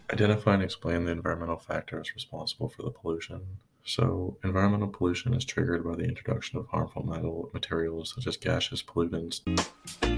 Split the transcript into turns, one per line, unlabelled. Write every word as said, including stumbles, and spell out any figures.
Identify and explain the environmental factors responsible for the pollution. So, environmental pollution is triggered by the introduction of harmful metal materials such as gaseous pollutants.